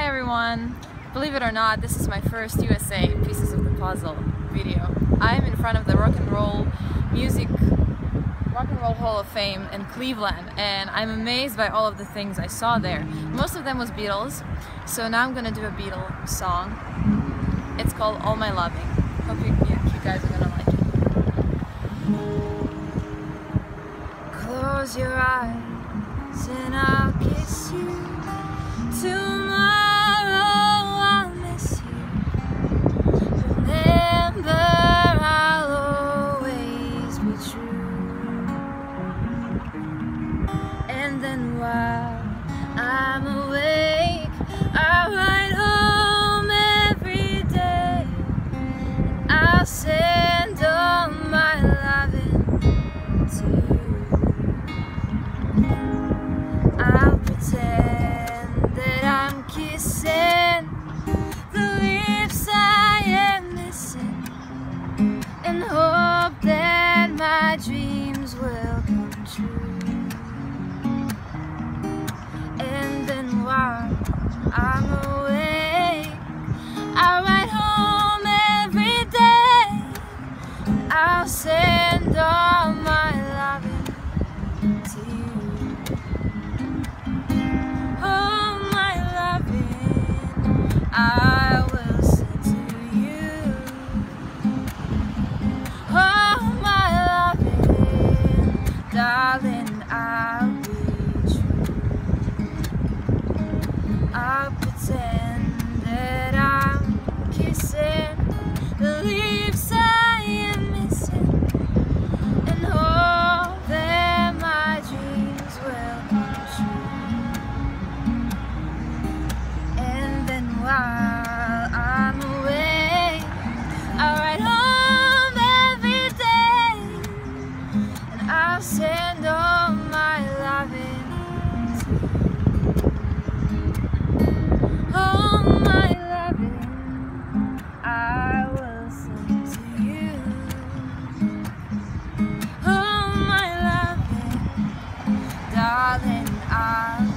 Hi everyone! Believe it or not, this is my first USA Pieces of the Puzzle video. I'm in front of the Rock and Roll Hall of Fame in Cleveland, and I'm amazed by all of the things I saw there. Most of them was Beatles, so now I'm gonna do a Beatles song. It's called All My Loving. Hope you guys are gonna like it. Close your eyes and I'll kiss you. Tomorrow I'll miss you. Remember, I'll always be true. And then while I'm awake, I'll ride home every day. And I'll send all my loving to you. I'll pretend that I'm kissing the lips I am missing, and hope that my dreams will come true. And then while I'm awake, I'll ride home every day, and I'll send all my loving to you. I will send to you. Oh, my loving, darling, I'll be true. I'll pretend that I'm kissing the lips I am missing, and hope that my dreams will come true. And then while I'm away, I'll ride home every day, and I'll send all my loving to you. Oh, my loving, I will send to you. Oh, my loving, darling, I'll